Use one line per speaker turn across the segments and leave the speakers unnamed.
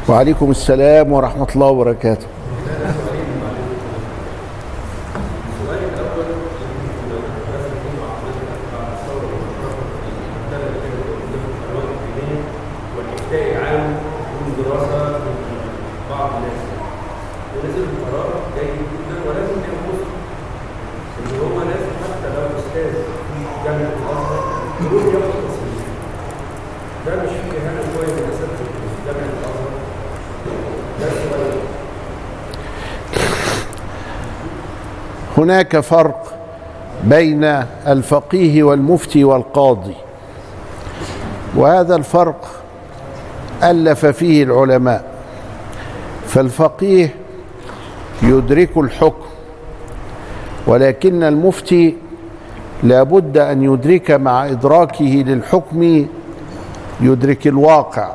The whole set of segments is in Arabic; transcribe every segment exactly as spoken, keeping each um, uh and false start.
وعليكم السلام ورحمة الله وبركاته. هناك فرق بين الفقيه والمفتي والقاضي، وهذا الفرق ألف فيه العلماء. فالفقيه يدرك الحكم، ولكن المفتي لا بد أن يدرك مع إدراكه للحكم يدرك الواقع،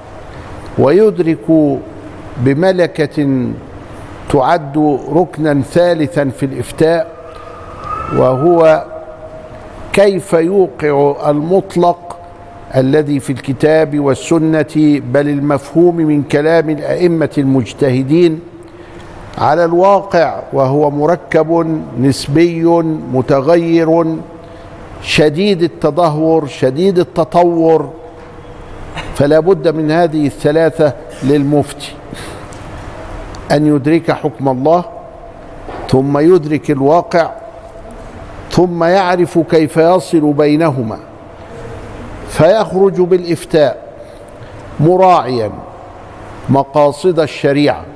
ويدرك بملكة تعد ركنا ثالثا في الإفتاء، وهو كيف يوقع المطلق الذي في الكتاب والسنة بل المفهوم من كلام الأئمة المجتهدين على الواقع، وهو مركب نسبي متغير شديد التدهور شديد التطور. فلا بد من هذه الثلاثة للمفتي: أن يدرك حكم الله، ثم يدرك الواقع، ثم يعرف كيف يصل بينهما، فيخرج بالإفتاء مراعيا مقاصد الشريعة،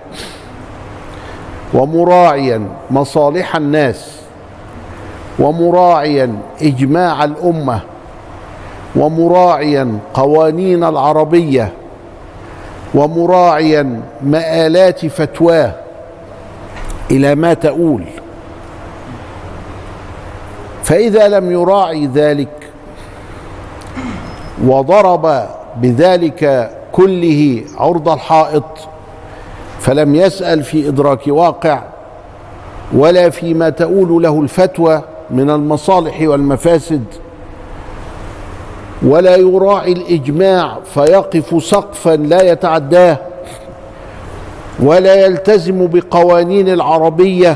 ومراعيا مصالح الناس، ومراعيا إجماع الأمة، ومراعيا قوانين العربية، ومراعيا مآلات فتواه إلى ما تؤول. فإذا لم يراعي ذلك وضرب بذلك كله عرض الحائط، فلم يسأل في إدراك واقع ولا فيما تؤول له الفتوى من المصالح والمفاسد، ولا يراعي الإجماع فيقف سقفا لا يتعداه، ولا يلتزم بقوانين العربية،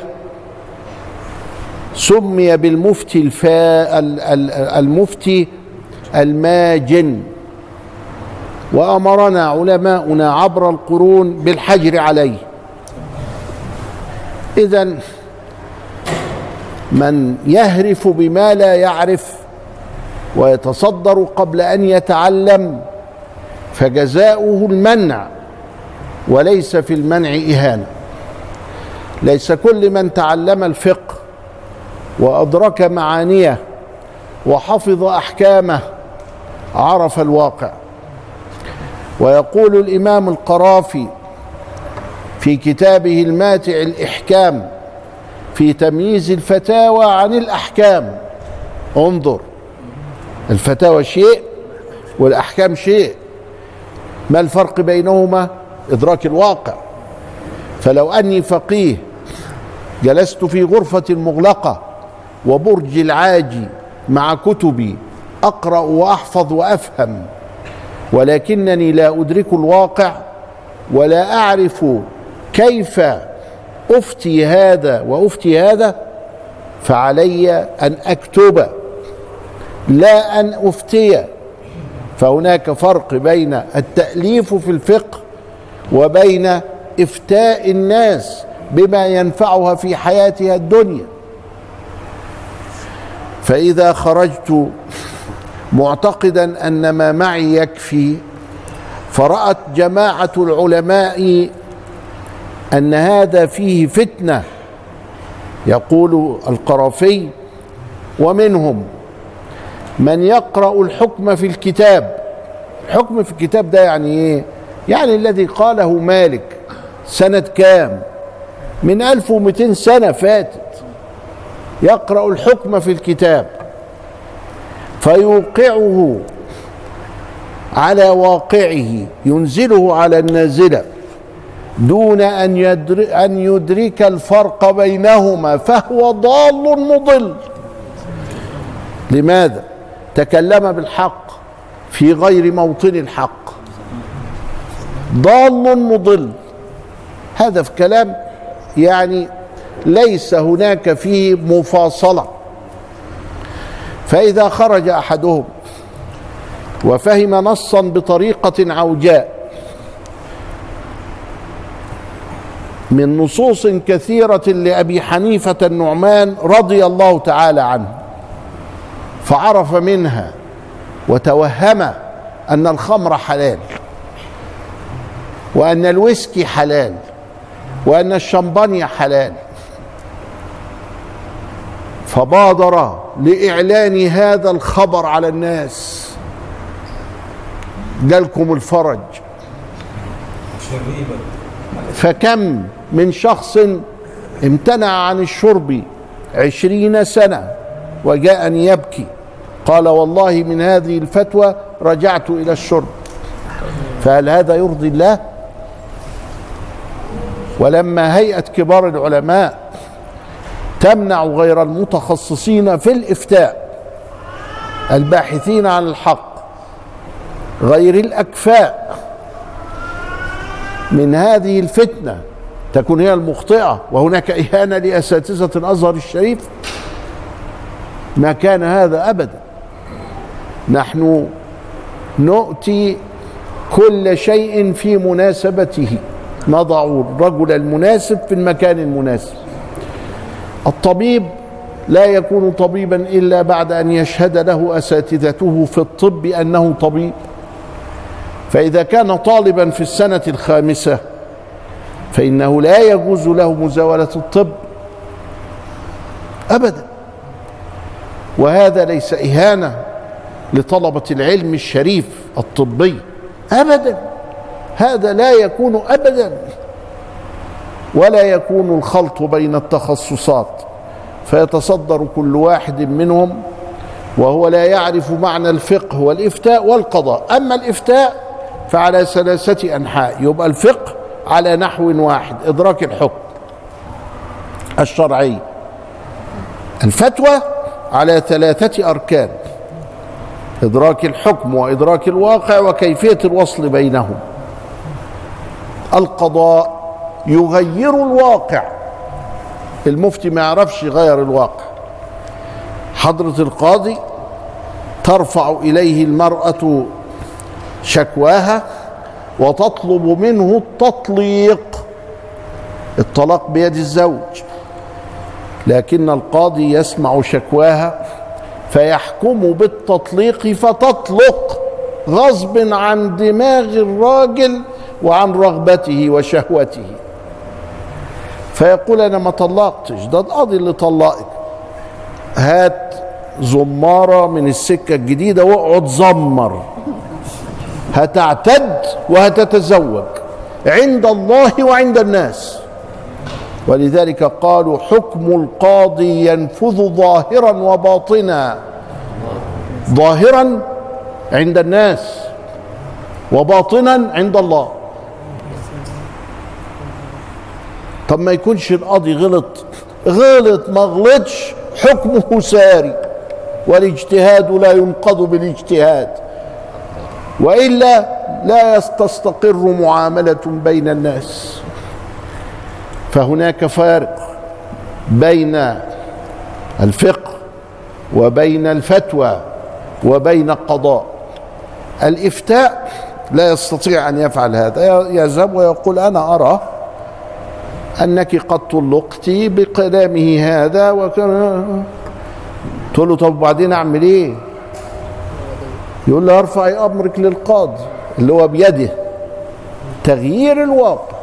سمي بالمفتي الفا المفتي الماجن، وأمرنا علماؤنا عبر القرون بالحجر عليه. إذن من يهرف بما لا يعرف ويتصدر قبل أن يتعلم فجزاؤه المنع، وليس في المنع إهانة. ليس كل من تعلم الفقه وأدرك معانيه وحفظ أحكامه عرف الواقع. ويقول الإمام القرافي في كتابه الماتع الإحكام في تمييز الفتاوى عن الأحكام: انظر، الفتاوى شيء والأحكام شيء، ما الفرق بينهما؟ إدراك الواقع. فلو أني فقيه جلست في غرفة مغلقة وبرج العاجي مع كتبي أقرأ وأحفظ وأفهم، ولكنني لا أدرك الواقع ولا أعرف كيف أفتي هذا وأفتي هذا، فعلي أن أكتب لا أن أفتي. فهناك فرق بين التأليف في الفقه وبين إفتاء الناس بما ينفعها في حياتها الدنيا. فإذا خرجت معتقدا أن ما معي يكفي، فرأت جماعة العلماء أن هذا فيه فتنة، يقول القرافي: ومنهم من يقرأ الحكم في الكتاب. الحكم في الكتاب ده يعني ايه؟ يعني الذي قاله مالك سنة كام؟ من ألف ومئتين سنة فاتت. يقرأ الحكم في الكتاب فيوقعه على واقعه، ينزله على النازلة دون أن يدرك, أن يدرك الفرق بينهما، فهو ضال مضل. لماذا؟ تكلم بالحق في غير موطن الحق، ضال مضل. هذا في كلام يعني ليس هناك فيه مفاصلة. فإذا خرج أحدهم وفهم نصا بطريقة عوجاء من نصوص كثيرة لأبي حنيفة النعمان رضي الله تعالى عنه، فعرف منها وتوهم أن الخمر حلال، وأن الويسكي حلال، وأن الشمبانيا حلال، فبادر لإعلان هذا الخبر على الناس. جالكم الفرج. فكم من شخص امتنع عن الشرب عشرين سنة وجاءني يبكي، قال والله من هذه الفتوى رجعت إلى الشرب. فهل هذا يرضي الله؟ ولما هيئة كبار العلماء تمنع غير المتخصصين في الإفتاء الباحثين عن الحق غير الأكفاء من هذه الفتنة تكون هي المخطئة، وهناك إهانة لأساتذة الأزهر الشريف، ما كان هذا أبدا. نحن نؤتي كل شيء في مناسبته، نضع الرجل المناسب في المكان المناسب. الطبيب لا يكون طبيبا إلا بعد أن يشهد له أساتذته في الطب أنه طبيب. فإذا كان طالبا في السنة الخامسة فإنه لا يجوز له مزاولة الطب أبدا. وهذا ليس إهانة لطلبة العلم الشريف الطبي أبدا، هذا لا يكون أبدا. ولا يكون الخلط بين التخصصات فيتصدر كل واحد منهم وهو لا يعرف معنى الفقه والإفتاء والقضاء. أما الإفتاء فعلى ثلاثة أنحاء، يبقى الفقه على نحو واحد، إدراك الحكم الشرعي. الفتوى على ثلاثة أركان، إدراك الحكم وإدراك الواقع وكيفية الوصل بينهم. القضاء يغير الواقع، المفتي ما يعرفش يغير الواقع. حضرة القاضي ترفع إليه المرأة شكواها وتطلب منه التطليق، الطلاق بيد الزوج، لكن القاضي يسمع شكواها فيحكم بالتطليق فتطلق غصب عن دماغ الراجل وعن رغبته وشهوته. فيقول أنا ما طلقتش، ده القاضي اللي طلقك. هات زمارة من السكة الجديدة واقعد زمر، هتعتد وهتتزوج عند الله وعند الناس. ولذلك قالوا حكم القاضي ينفذ ظاهرا وباطنا، ظاهرا عند الناس وباطنا عند الله. طب ما يكونش القاضي غلط، غلط ما غلطش حكمه ساري، والاجتهاد لا ينقض بالاجتهاد، وإلا لا تستقر معاملة بين الناس. فهناك فارق بين الفقه وبين الفتوى وبين القضاء. الإفتاء لا يستطيع أن يفعل هذا، يذهب ويقول أنا أرى أنك قد طلقت بكلامه هذا وكان. تقول له طب وبعدين أعمل إيه؟ يقول له ارفعي أمرك للقاضي اللي هو بيده تغيير الواقع.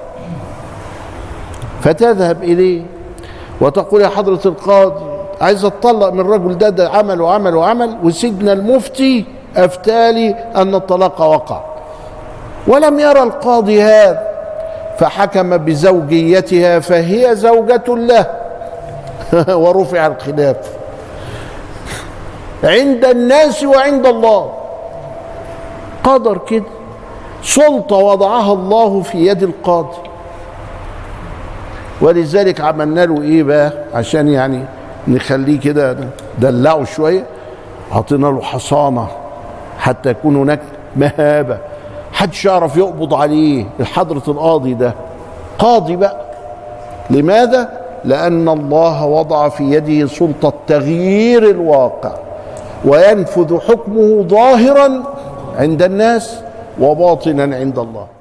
فتذهب إليه وتقول يا حضرة القاضي عايز أتطلق من الرجل ده، ده عمل وعمل وعمل، وسيدنا المفتي أفتالي أن الطلاق وقع، ولم يرى القاضي هذا فحكم بزوجيتها فهي زوجة له ورفع الخلاف عند الناس وعند الله. قدر كده، سلطة وضعها الله في يد القاضي. ولذلك عملنا له ايه بقى عشان يعني نخليه كده دلعه شويه، عطينا له حصانه حتى يكون هناك مهابه، محدش يعرف يقبض عليه. حضرة القاضي ده قاضي بقى. لماذا؟ لأن الله وضع في يده سلطة تغيير الواقع، وينفذ حكمه ظاهرا عند الناس وباطنا عند الله.